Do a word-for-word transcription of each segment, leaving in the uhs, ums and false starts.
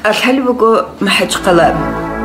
الحلبكو محج قلاب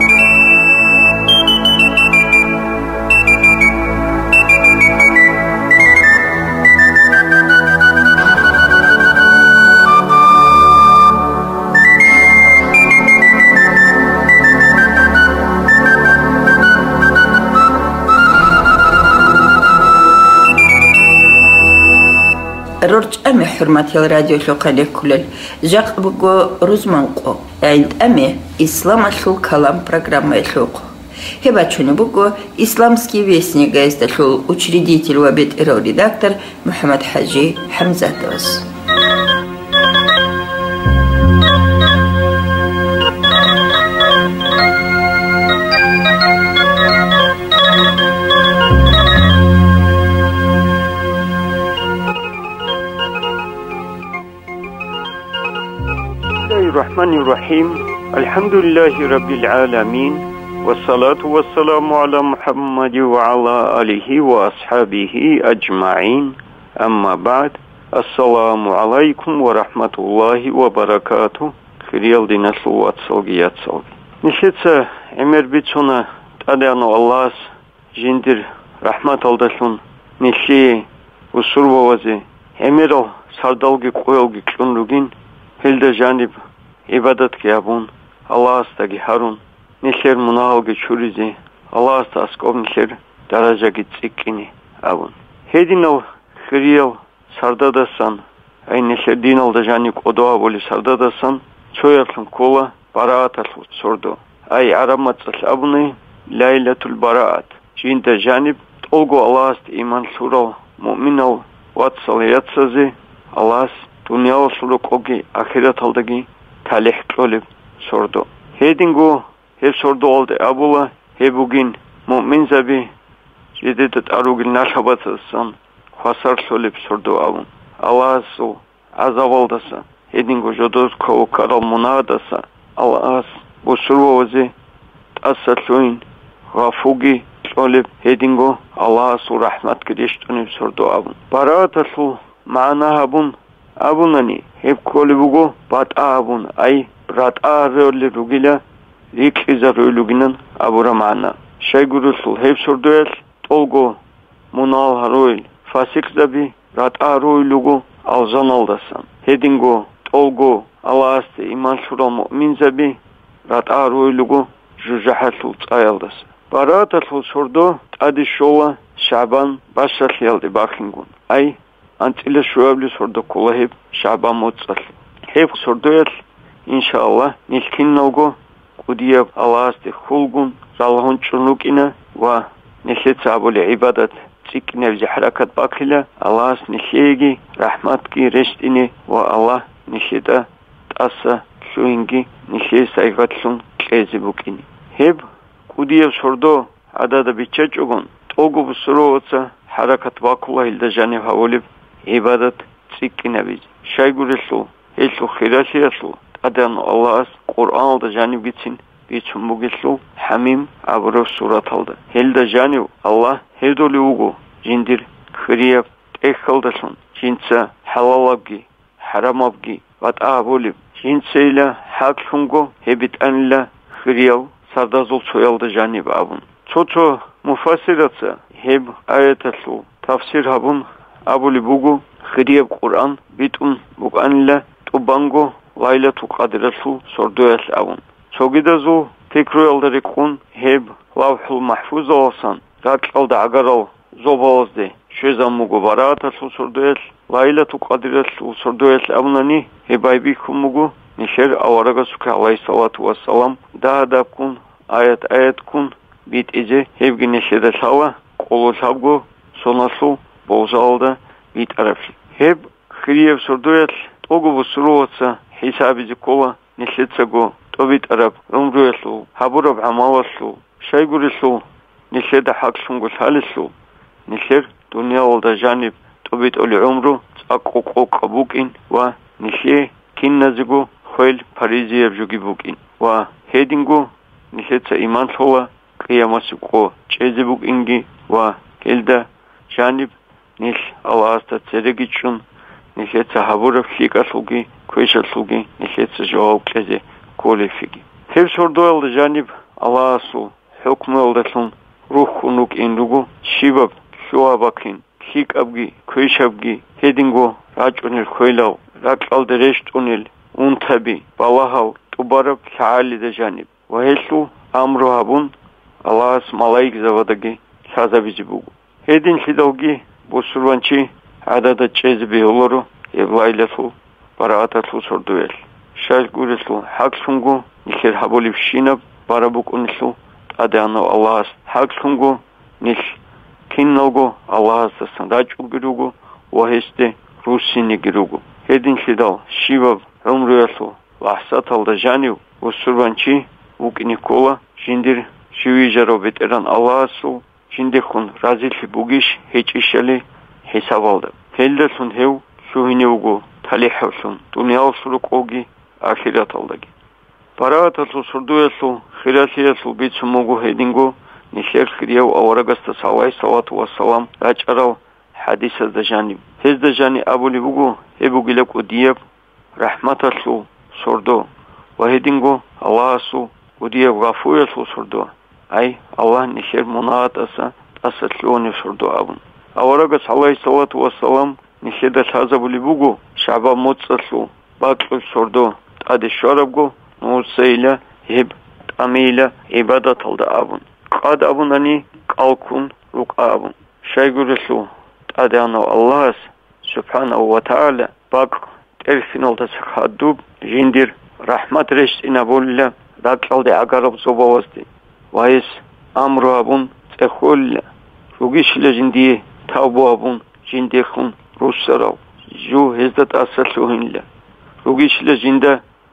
رورج أمي حرمتي الراديو شوقالي كلل جاق بقو روزمانقو عند أمي إسلام شو كلام программа شوق هبачуни بقو إسلامский вестник газета шул учредитель وابد إرو редактор محمد حاجي حمزاتوس الرحمن الرحيم الحمد لله رب العالمين والصلاة والسلام على محمد وعلى آله وأصحابه أجمعين أما بعد السلام عليكم ورحمة الله وبركاته خيريال دينا سلوات سلقيات سلقي نشيتسا عمر بيتسونا تادانو الله جندر رحمة الدسون نشي وصروازي عمرو سردالغي قويلغي كلونلوغين هلدا جانب عبادت كيابون الله استغي هارون نشر مناهلغي چوريزي الله است اسكوب نشر درجاگي تسكيني ابون هيدينو خريال سردادسان اي نشر دينال دجاني قدوا بولي سردادسان چويرلن кола бараатал сордо ай араматсал абуны лайлатул бараат жинда жаниб толго алласт иман сурал муъминал ватсал ятсази аллас دنیا سلوک اوگی آخرت هلدگی تالیح کلوب سردو. هیدینگو هی سردو آلده ابولا هی بگین مؤمن زبی جدیدت آروگی نشابت سان خسار سلوب سردو آبون. الله سو عذاب دسا. هیدینگو جدوز کو کارال منادسا. الله بسرو وزی تأسلوین غافوگی سلوب هیدینگو الله سو رحمت کدیشتونی سردو آبون. برات سو معناها بون ابونانی هب کولی بگو بات آبون ای برات آرولی روگیلا ریکیزا رویلوگینن ابورا معنا شایگورسل هب سردویل تولگو منال هرویل فاسیک زبی برات آرویلوگو آوزان آلداسان هدینگو تولگو الله است ایمان شورال مؤمن زبی برات آرویلوگو جوجحسل تایالداس برات اصل سردو تادی شولا شعبان باشل یالدی باخینگون ای أنت شوابلي سردو كلهب شعبان موتصل هيف سردويل إن شاء الله نلكين نوغو قدياب الله استي خلقون زالهون چرنوكينا و نشيت سابو لعبادت تسيكنا بزي حركات باقلة الله است نشيجي رحمتكي رشتيني و الله نشيتا تأسى شوينجي نشي سايغاتلون كليزي بوكيني هيب قدياب سردو عدد بيچاچوغون توغو بسرووتا حركات باقلة هلدا جانب هوليب عبادت تسيكنا بيز شايقورسلو هيسلو خيراسيرسلو أدان الله قرآن دا جانب جيتسين بيتسن بوغسلو حميم عبرو سورة هلدا هلدا جانب الله هيدو لوغو جندر خريب تيخلدسون جنسا حلالابجي حرامابجي وات آبوليب جنسا إلا حاكلونغو هبت أنلا خريب سردازول سويالدا جانب آبون چوچو مفاسراتسا هب آياتسلو تفسير هبون أبولي بوغو خريب قرآن بيتون بوغانلا توبانغو لايلا توقادرسو سردويس أبون سوغيدازو تكرو يلدريقون هيب لوح المحفوظ أوسان راكل دعقارو زوبوزدي شوزان موغو براتسو سردويس لايلا توقادرسو سردويس أبوناني هباي بيكو موغو نشير أورغسوك عليه الصلاة والسلام دا دابكون آيات آيات كون بيت إجي هبغي نشيدا سوا قولو سابغو سوناسو بوزالدا بيت عرفي هب خريب سردويل توغو بسرووتسا حسابي زكولا نشيتساغو توبيت عرب رمرويسلو حبورب عمالسلو شايقورسلو نشيدا حاكسونغو سالسلو نشير دنيا والدا جانب توبيت أولي عمرو تاقوقو قبوكين و نشي كين نزيغو خويل پاريزي يبجوغي بوكين و هيدينغو نشيتسا إيمان سولا قيامسكو چيزي بوكينغي و كيلدا جانب نيش الله است تريگيچون نيشت حبور فيكاسوگي كويشاسوگي نيشت جواب كزي كولفيجي هيف سردوال جانب الله سو حكم الدلون روح ونوك إندوغو شباب شوابكين خيك أبجي كويش أبجي هيدينغو راجون الخيلاو راجل درشت أنيل أنتبي بالله تبارك شعالي دجانب وهيسو أمره هبون الله اسم ملايك زوادجي شازا بيجبوغو هيدين شدوغي بوسروانشي عدد تشيز بيولورو يبلايلتو براءتتو سردويل شاش قولتو حق سنغو نخير حبولي بشينب بارابوك أنسو أدانو الله حق سنغو نش كينوغو الله سنداجو جروغو وهسته روسيني جروغو هيدين شدو شيباب عمريالو لحظات الدجانيو وسروانشي وكنيكولا جندير شويجارو بيتران الله سو جندخون رازيل بوغيش هيچيشالي حسابالدا هيلدسون هيو شوهينيوغو تاليحوسون دنياوسلوقوغي آخراتالداги параатасу сурдуясу хирасиясу бицумугу хедингу нишер хриев аварагаста салай салату вассалам рачарал хадисас дажани хез дажани абули бугу хебугилеку диеб рахматасу сурду вахедингу аллахасу удиеб гафуясу сурду ай аллах нишер мунаатаса тасаслуони сурду абун аварагас салай салату вассалам нишеда сазабули бугу шаба муцасу баклу сурду ади шарабгу نوسيلا هب تاميلا عبادة الدعابون قاد أبونني قالكون رك أبون شيء رسول أدانا الله سبحانه وتعالى باق ترفين التسخدوب جندير رحمة رشت إن بولا داخل ده أقرب زبوستي ويس أمر أبون تقول روجيش لجندي تابو أبون جندي خون روسراو جو هزت أسلوهن لا روجيش لجنده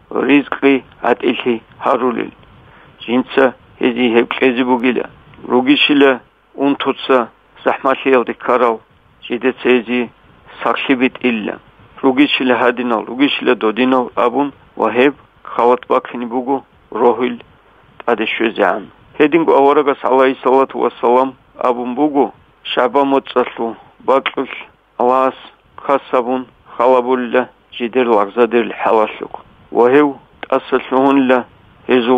رزقي أتيلي هارولل جنسا هذه هبكزبوجيلا روجيشلا أنتوتسا زحمة يودي كارو جدت هذه سخشبت إلا روجيشلا هادينا روجيشلا دودينا أبون وهب خوات باكني بوجو روهيل أدشوزان هدينغو أورغاس عليه الصلاة والسلام أبون بوجو شعبا متصلو باكل ألاس خاصبون خلابولا جدر لغزادر الحواشق وهو تأسسون له هزو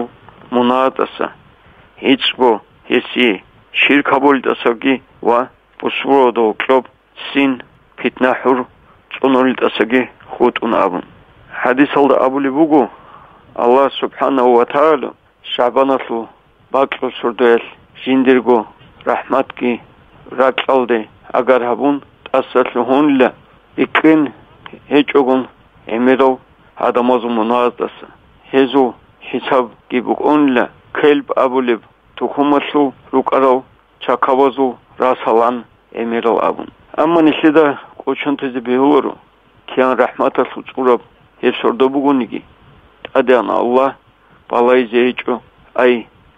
مناطسة هيتسبو هسي شركة بولدساقي و بسورو دو كلوب سين فتنحر تنول دساقي خوتون أبن حديث الله أبو لبوغو الله سبحانه وتعالى شعبانتلو باقلو سردويل جندرغو رحمتكي راكال دي اگر هبون تأسسون له إكين هيچوغن اميرو هذا مناطس هزو حساب جيبوك أنلا كلب أبولب تخمسو ركارو شاكوازو راسالان أميرو أبون أما نشيدا قوشن تزبيهورو كيان رحمة سوچورب هفسردو بغونيگي أديان الله بالاي زيجو أي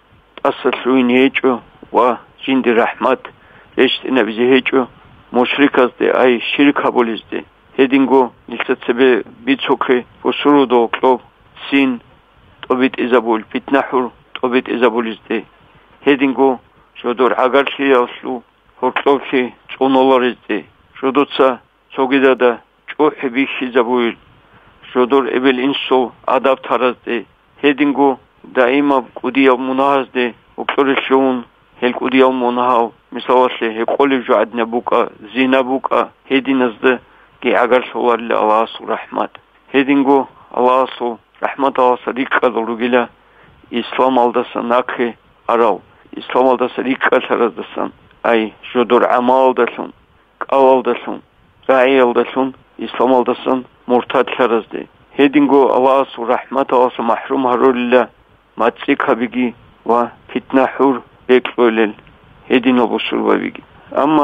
تأسسلوين هيجو و جند رحمت رشت نبزي هيجو مشركاز دي أي شركة بوليز دي هدينغو نلتسبه بيتسوكي وسرودو كلوب سين توبيت إزابول بيتنحر توبيت إزابول إزدي هدينغو شودور عقارشي يوصلو هركلوكي تونولار إزدي شودوتسا سوغيدادا چوح بيشي زابول شودور إبل إنسو عداب تارازدي هدينغو دائما قديا مناهزدي وكلورشون هل قديا مناهاو مثالي هقولي جو عدنا بوكا زينا بوكا هدينزده كي أجر سوار الله سو رحمت هدينغو الله سو رحمت الله صديق كذلوجيلا إسلام الدسان ناكه أراو إسلام الدسان يكسر الدسان أي جدور عمال دسون قال دسون رعي دسون إسلام الدسان مرتد شرزده هدينغو الله سو رحمت الله سو محروم هرولله ماتسيك بيجي و فتنة حور بيكلول هدينو بسول بيجي أما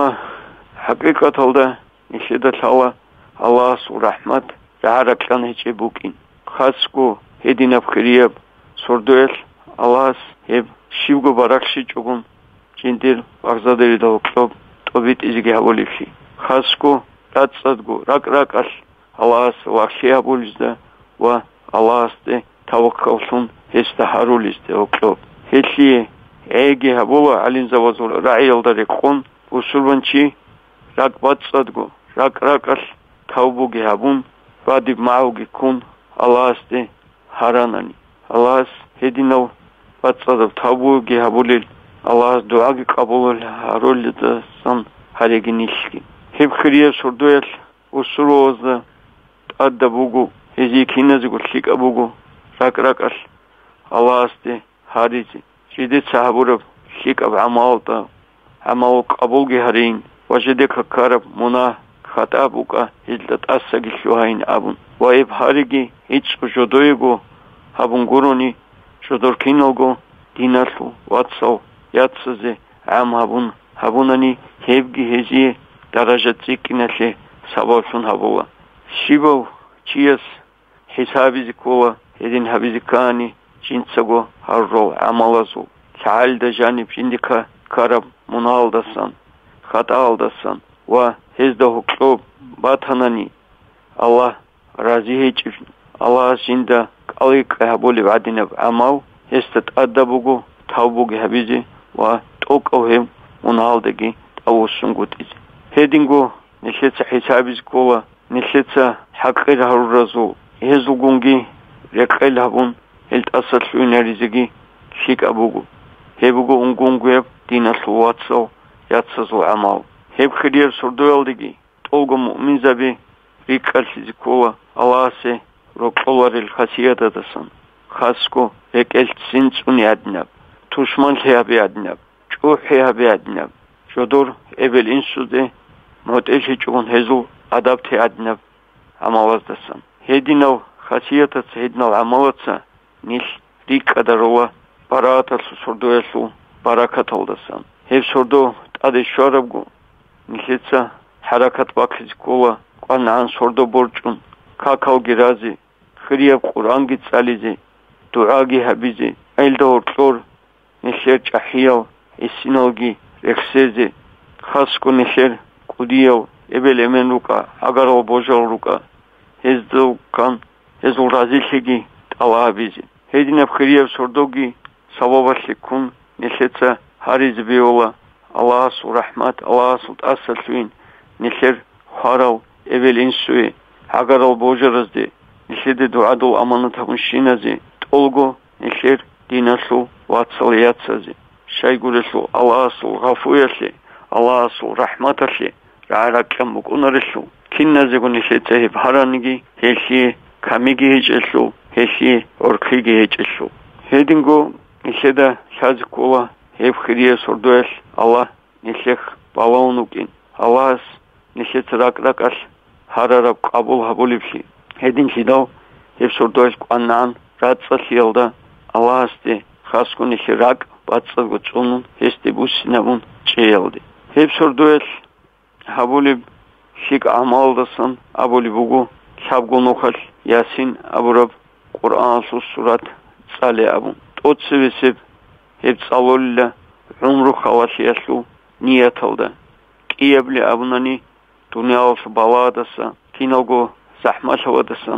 حقيقة هذا نشيد الله الله سو رحمت رعارك لان هيچي بوكين خاصكو هدينا بخريب سردويل الله هب شيوغو باراكشي چوغون جندير وغزادري دو كلوب توبيت ازيگي هبوليفشي خاصكو راتسادگو راك راكال الله سو وغشي هبوليزده و الله سده توقعوسون هسته هاروليزده و كلوب هيچي ايگي هبولا علين زوازول رعي يلداري خون وسلوانچي راك باتسادگو راك راكال توبوگي هبون بعد معوگي كون الله سده هاراناني Allah's hedinov batsadav tabu ge habulil Allah's dua ge qabul harol da san hareginishki heb khriya surdoyal usuroz adabugu hezi kinazgu shikabugu rakrakal Allah's de hariji shide sahaburab shikab amalta amal qabul ge harin wajide karab muna khatabuka hildat asagi shuhain abun waib harigi ich jodoygo habun guruni jodor kinogo dinasu watso yatsaze am habun habunani hebgi hezi daraja tsikinashe sabashun habula shibo chias hisabiz kola edin habizikani jinsago harro amalazu halda janib indika karab munaldasan khata aldasan wa hezda hukub batanani Allah razi hechif Allah jinda qalik habuli badinab amal hestat adabugo tawbugi habizi wa toqohem munaldagi awusungutis hedingo nishetsa hisabiz kola nishetsa haqqir harrazu hezugungi reqel habun helt asal unerizigi shik abugo hebugo ungungueb dinaslu watso yatsazu amal heb khirier surdoyaldigi tolgo mu'min zabi riqalsiz kola Allahse roqolaril khasiyatadasan khasko ekeltsin tsuni adnab tushman heabi adnab chu heabi adnab jodur evel insude moteshi chun hezu adapte adnab amalazdasan hedinov khasiyatat hedinov amalatsa nil riqadarowa baratal surdoyasu barakat oldasan heb surdo ade shorabgo nishetsa harakat bakhiz kola qanan surdo borchun kakao girazi khriya quran gi tsalizi dua gi habizi ailda ortlor nisher chahiyo isinogi rekseze khasko nisher qudiyo ebel emenuka agaro bojoruka hezdo kan hezul razilhigi tawabizi hedina khriya surdogi savavashikun nishetsa hariz biola Allah rahmat Allah asalwin nisher kharaw evel insui hagaral bojarazde nishede duadul amanat hamshinazi tolgo nisher dinasu watsaliyatsazi shaygurisu Allah ghafuyasi Allah rahmatasi ra'rakam mukunarisu kinnazigu nishete hebharanigi heshi kamigi hejesu heshi orkhigi hejesu hedingo nisheda shazkola heb khiriye surdoyal Allah nishekh balawnukin Allah nishet rakrakal hararab qabul habulibshi hedin shidaw heb surdoyal qanan ratsaliyalda Allah asti khasku nishirak batsalgu chunun hesti businamun cheyaldi heb surdoyal habulib shik amaldasan abulibugu shabgunukhal yasin aburab Qur'an surat tsale abun totsivesib heb tsalolla umru khawasiyaslu niyatalda qiyabli abunani dunyaos baladasa kinogo zahmashawadasan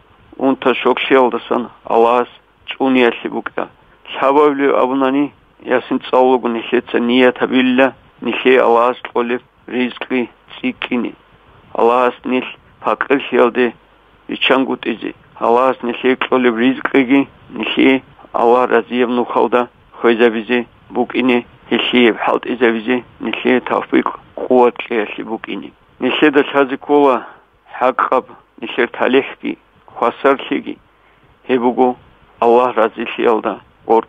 unta shokshiyaldasan Allah's chuniyasli buka shabavli abunani yasin tsalogu nishetsa niyatabilla nishe Allah's qolib rizqi tsikini Allah's nil faqir shiyalde ichangutizi Allah's nishe qolib rizqigi nishe Allah raziyevnu khawda khoizabizi bukini hishib halt izabizi nishe tawfiq quwwat qiyasi bukini nishe da chazikola haqab nishe talihki khasarligi hebugo Allah raziliyalda ort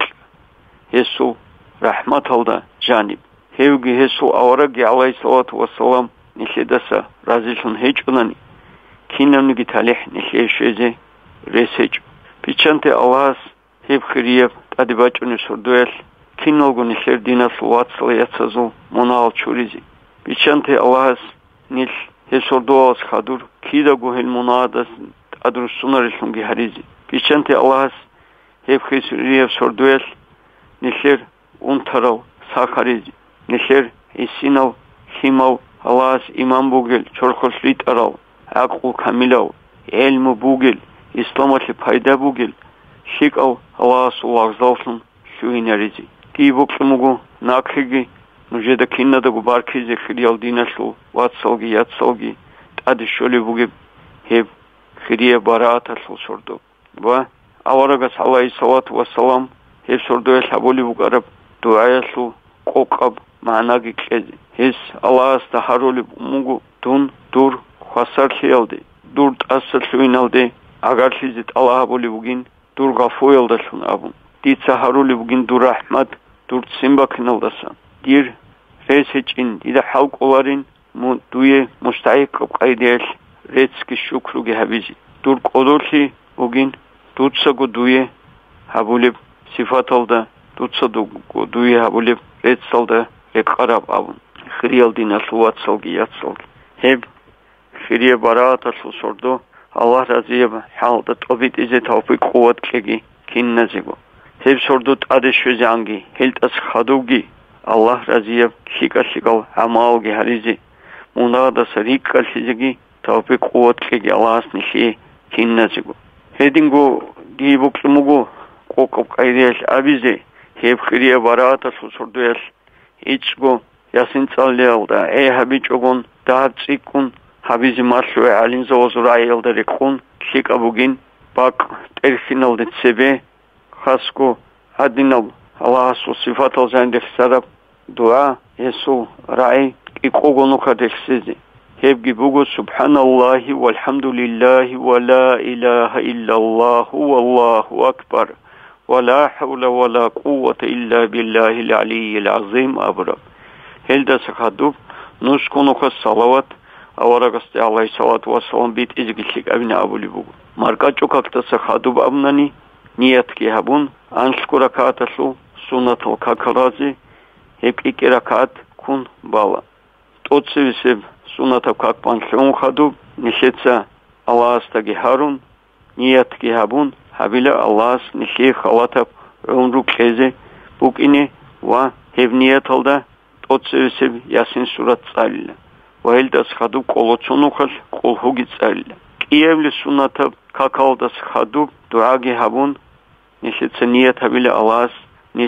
hesu rahmat alda janib hevgi hesu awaragi alayhi salatu wassalam nishe dasa razilun hechunani kinamnigi talih nishe sheze resej pichante Allah's heb khiriyev adibachuni surdoyal kinolguni sherdinas watsaliyatsazu monal churizi bichante Allah's nil hesordoas khadur kidagu hel monadas adrusunarisungi harizi bichante Allah's heb khiriyev surdoyal nisher untarav sakharizi nisher isinav himav Allah's imam bugel chorkhoslit arav aqul kamilav ilmu bugel islamatli payda bugel shikav Allah's wagzalsun shuinarizi kibukmugu nakhigi nujeda kinnada gubarkize khiriyal dinaslu watsalgi yatsalgi adi sholi bugi heb khiriye barata sordo va аварагас алейхи салату вассалам ес ордоэл хаболи бугараб дуаясу қоқаб маънаги қези ес аллахас тахароли мугу дун дур хвасарлиалде дур тассалуиналде агарлизит аллаха боли бугин дур гафуялдасун абун дица хароли бугин дур рахмат дур симбакиналдасан дир ресечин дида халқоларин му дуе мустаиқаб қайдел рецки шукруги хабизи дур қодорли бугин дуцагу дуе хабулиб сифаталда дуцадугу дуе хабулиб рецалда эқараб абун хриялдина суватсалги ятсалги хеб хрие бараатасу сордо аллах разиеб халда тобит изе тавфиқ қувват кеги кинназигу хеб сордут адешвезанги хелтас хадуги аллах разиеб шикашикал амалги харизи мунада сариккал хизиги тавфиқ қувват кеги аллахас ниши кинназигу хедингу дибуклумугу қоқаб қайдел абизе хеб хрие бараатасу сордояс ичгу ясин цаллиалда э хабичогун даацикун хабизи маслуэ алинза озураилда рекун шикабугин бак терхиналде цебе хаску адинал аллахасу сифатал зандех сараб дуа есу рай икогону кадексизи хебги бугу субханаллахи вальхамдулиллахи ва ла илаха иллаллаху валлаху акбар ва ла хавла ва ла қуввата илля биллахил алиyyil азим абраб хелда сахадуб нушкунуха салават аварагасте алейхи салату вассалам бит изгишлик абина абули бугу маркачу какта сахадуб абнани ниятки хабун аншку ракаатасу суннатал какарази хепики ракаат кун бала тоцевисеб суннатав какпан леун хадуб нишеца аллахастаги харун ниятки хабун хабила аллахас ниши халатаб умру кезе букине ва хевнияталда тоцевисеб ясин сурат цалила ваэлдас хадуб колоцунухал колхуги цалила киевли суннатаб какалдас хадуб дуаги хабун нишеца ният хабила аллахас ниш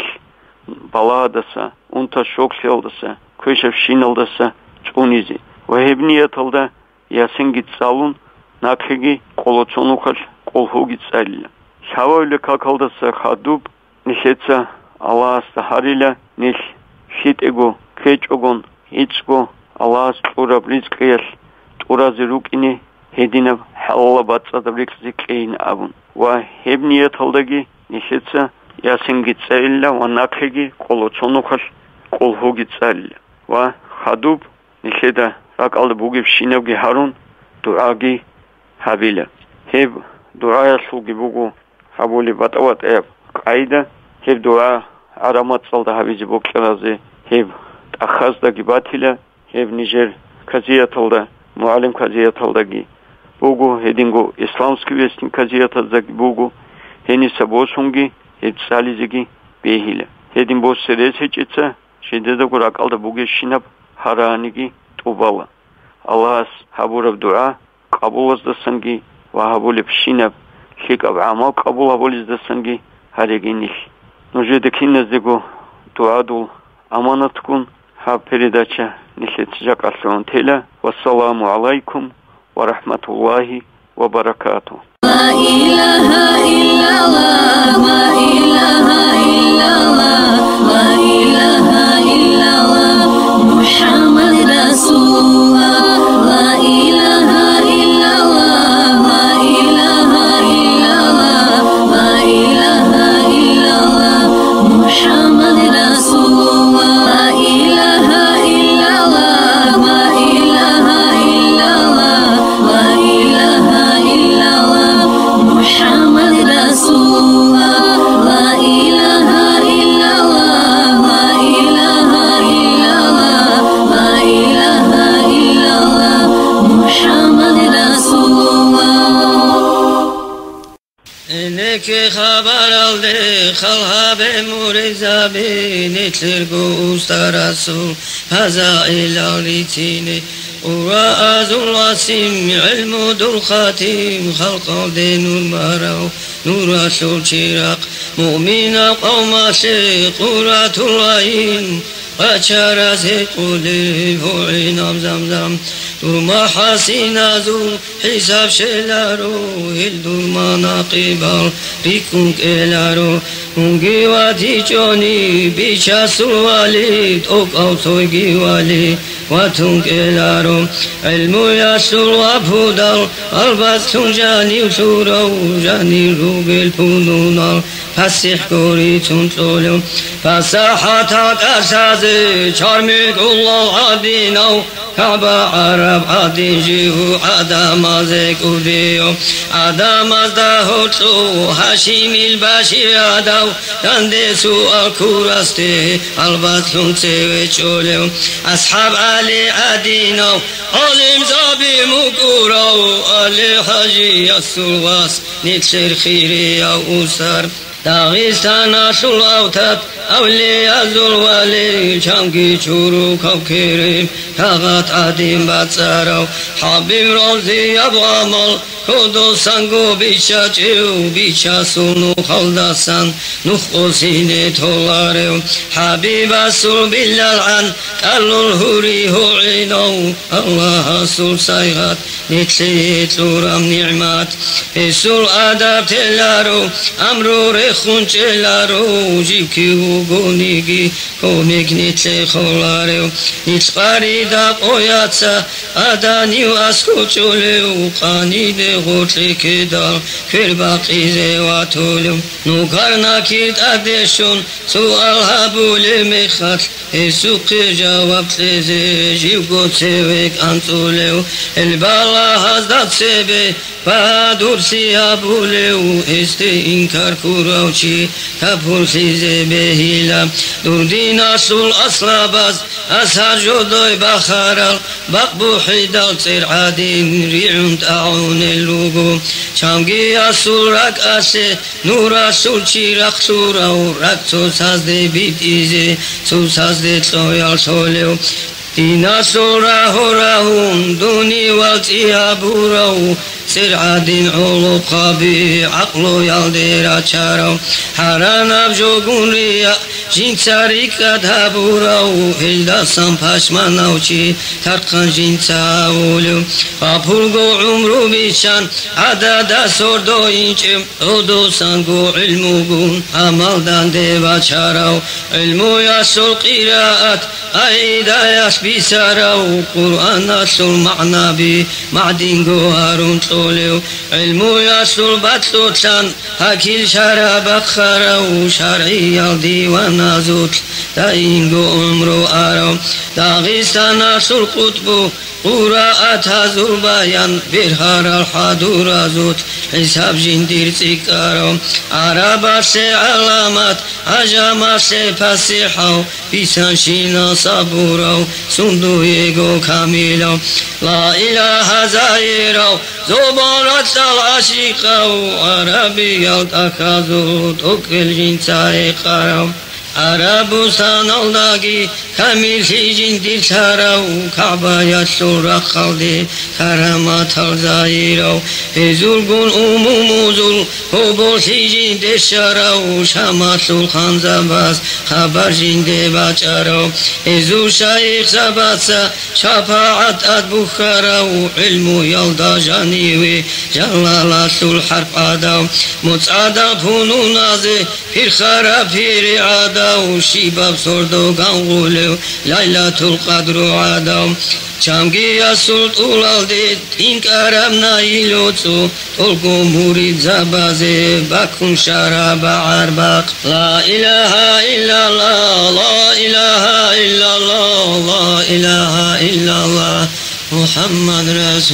балаадаса унта шокселдаса көшев шиналдаса чунизи вахебнияталда ясинги цалун накхиги колоцунухал колхуги цалила шавойле какалдаса хадуб нишеца аллахас харила ниш шитегу кечогон ицгу аллахас тураб ризқиял турази рукини хединаб халла бацадаб ризқиин абун ва хебнияталдаги нишеца ясинги цалила ва накхиги колоцунухал колхуги цалила ва хадуб нишеда ракалда бугиб шинавги харун дуаги хабила хеб дуаясулги бугу хабули батават эб қайда хеб дуа арамат салда хабизи букларази хеб ахаздаги батила хеб нижер казияталда муалим казияталдаги бугу хедингу исламски вестин казияталдаги бугу хениса босунги хеб сализиги бехила хедин бос сересечица шедедагу ракалда буги шинаб хараниги тубала аллахас хабураб дуа қабулаздасанги ва хабулиб шинаб шикаб амал қабул хабулиздасанги харегиниш нужеде кинназдегу дуадул аманаткун ха передача нишетжакаслон тела вассаламу алейкум ва рахматуллахи ва баракатух ла илаха иллаллах ла илаха иллаллах ла илаха иллаллах мухаммад расулуллах ла илаха иллаллах ла илаха иллаллах ла илаха иллаллах мухаммад расулуллах ла илаха иллаллах ла илаха иллаллах ла илаха иллаллах мухаммад расулуллах ла илаха иллаллах ла илаха иллаллах ла илаха иллаллах мухаммад расулуллах إنك خبر الله خلها بمورزا بنتلر قوستا رسول فزائل عليتيني ورأز الواسم علم دول خاتم خلق دين المرو نور أسول شراق مؤمن قوم شيق قرات العين وشرزي قولي فوعينام زمزم درما حسينا ذو حساب شلارو هل درما ناقبال ريكون كلارو ungi wati choni bicha sulwali tok autoy giwali watung elaro ilmu yasul wabudal albat tunjani usuro jani rugel pununal fasih kori tuntolo fasahata kasaze charmigullah adinau Kaba Arab adinjihu adamaze kubiyo adamazda hotsu hashimil bashi adav dandesu alkuraste albatlun tsewe choleo ashab ali adinav alim zabi mukurav ali haji yasulwas nitser khiri ya usar Dagestan asul avtat avli azul wali changi churu kavkiri tagat adim batsarav habib rozi abamal kodo sango bicha chiu bicha sunu khaldasan nukhosine tolarev habib asul billal an kalul huri hu'inav Allah asul saygat nitsi turam ni'mat esul adab telaru amru Khunchelaru jiki gonigi komik nitle kholare nitsparida oyatsa adani askuchole qani de gotrikeda kherbaqize watulu nukarna kit adeshun sual habule mekhat esuq jawab teze jivgotsevek antuleu elbala hazdat sebe Badur siyabuleu este inkar kuravchi kapur size behila durdin asul aslabaz ashar jodoy bakharal bakbu hidal tsir adin ri'un ta'un elugu chamgi asul rak ase nur asul chirak surau rak sazde bitize sazde tsoyal soleu Dina sura horahum duni walti aburau Sir'adin ulu qabi aqlu yaldira charo Haranab jogun riya jinsarika dhaburau Hilda sampashmanauchi tarqan jinsa ulu Apurgo umru bishan adada sordo inchim Odo sangu ilmugun amaldan deva charau Ilmu yasul qiraat aida yas bisarau Qur'an asul ma'na bi ma'din goharun Soleu ilmu yasul batlutan hakil sharabak kharau shar'i al diwan azut daingo umru arau Dagestan asul qutbu qura'at hazul bayan birhar al hadur azut hisab jindir tsikaro araba se alamat ajama se fasihau bisan shina saburau sundu ego kamilo la ilaha zairau Zobarat sal ashiqau Arabi al takazut Ukil jinsare qarau Arabustan aldagi Kamil hijin dil sarau Kaaba yasul rakhaldi Karamat al zairau Ezulgun umumuzul Hobol hijin desharau Shamasul khanzabas Khabar jinde bacharau Ezul shaykh zabatsa Shafaat ad bukharau Ilmu yalda janiwi Jalalasul harf adaw Mutsada punu nazi Pir khara pir adaw Shibab sordo ganguleu Laylatul qadru adaw Chamgi asul tulaldi Tinkaram nailotsu Tolku murid zabaze Bakun sharaba arbaq La ilaha illallah La ilaha illallah La ilaha illallah Muhammed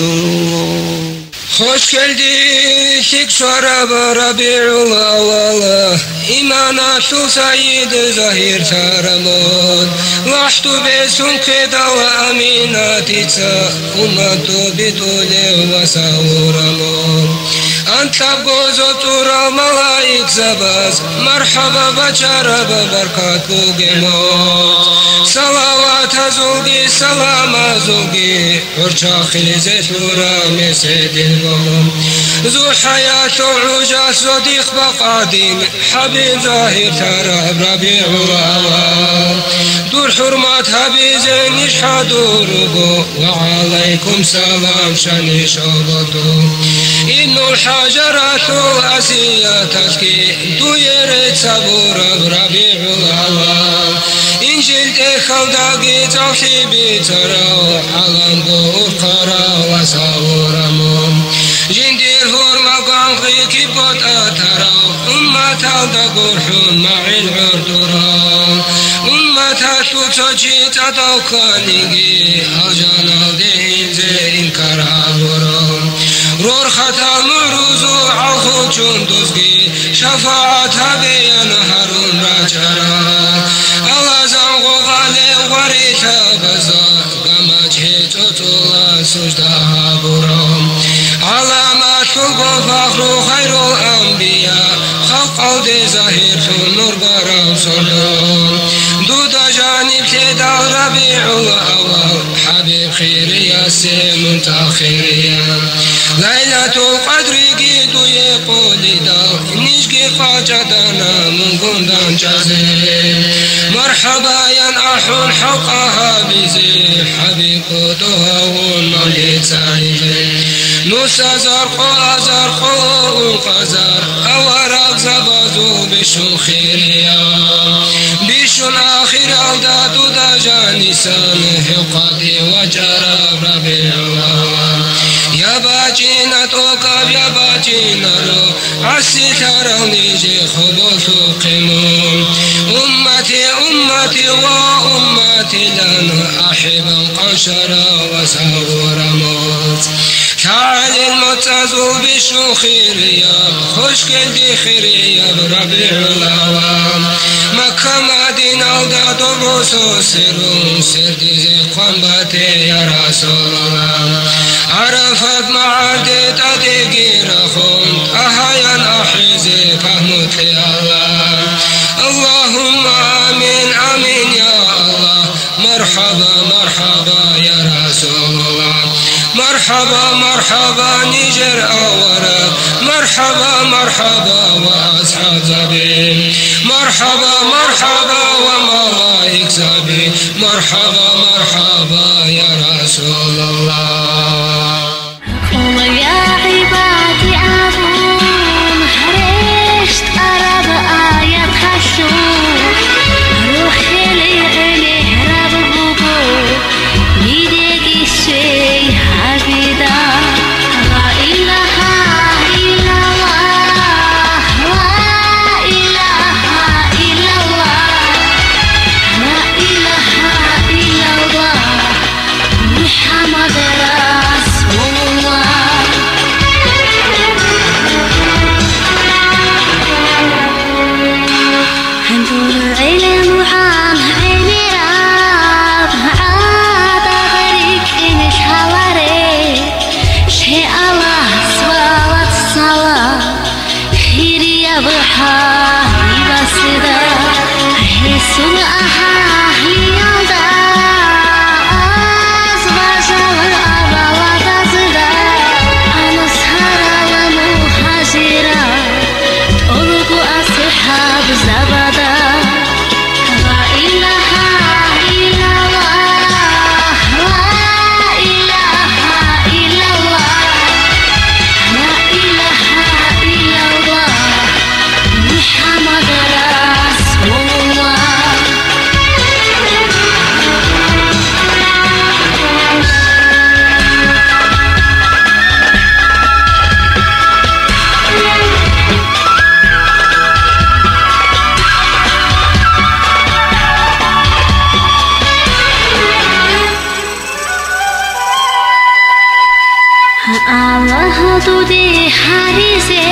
Resulullah Hoş geldik şaraba Rabiul Avvala İmana şu Sayyid Zahir Saramon Vahtu besun keda ve aminatitsa Ummatu bitule ve savuramon أنت بوزطور ملايك زباز مرحبا بشرب بركات بوغموت صلوات زوجي سلام زوجي ورشا خلزة ورامي سيد الغمم ذو حياة عجاز صديق بقادم حبيب ظاهر تراب ربيع الأوام دور حرمات هبيزين يشهدوا ربو وعليكم سلام شاني شوبتو إن الحجرات الأسية تسكي دويرت صبور ربيع الأوام إن جلد خلداقي توحيبي ترى علم بور قرى وصور موم جندير هور مقام خيكي بوت أترى أمة تلدقور حون مع العردران أمة تلتوجي تدوكانيجي أجانا دين زين كرهوران رور خطا مروزو عخو جندوزگی شفاعت بین هرون راجرا الله زنگو غاله وریتا بزا گمجه توتولا سجده برام علامات کلگو فخر خیر الانبیاء خلق الد ظاهر تو نور برام سلام دودا جانب تدال ربیع الاول حبیب خیریا سیمون تاخیریا ليلة القدر قيدو يقول دا نشقي قاجدنا من قندان جزي مرحبا ينأحون حقها بزي حبيب قدوها والمولد سعيد نوسى زرقو زرقو قزر أورق زبازو بشو خيريا بشون آخر أودادو دا جانسان حقاتي وجرب ربيع الله يا باجينا توكاب يا باجينا رو عسي تروني جي خبوثو قمون أمتي أمتي وأمتي لنا أحبا قشرا وسهور موت تعال المتزو بشو خيريا خشكل دي خيريا بربيع الأوام مكة مدينة وداد بوسو سرون سردي زي قنبتي يا رسول الله عرفت معدي تدقي رخون أهيا أحيزي فهمت يا الله اللهم آمين آمين يا الله مرحبا مرحبا يا رسول الله مرحبا مرحبا نيجر أورا مرحبا مرحبا وأصحاب زبين مرحبا مرحبا وملائك زبين مرحبا مرحبا يا رسول الله قل يا عبادي عبون حرشت أرب آية خشوع روحي لعلي هرب بقو بيدك الشي حبيدا لا إله إلا الله لا إله إلا الله لا إله إلا الله محمد رسول الله هندور العلم عن عيني راب عاد غريك إنش هواري شيء الله صلاة الصلاة خيري يا ضحى يبسدا حسن أهلي يلدا أصبح الأبا وتزدا أنا سهرة ومهاجرة ألقوا أصحاب زبدا لا إله إلا الله لا إله إلا الله لا إله إلا الله محمد رسول الله Allah tudi harize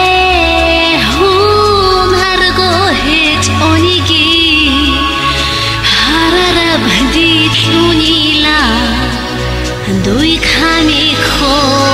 hun hargo hit onigi hararab dit unila dui khami kho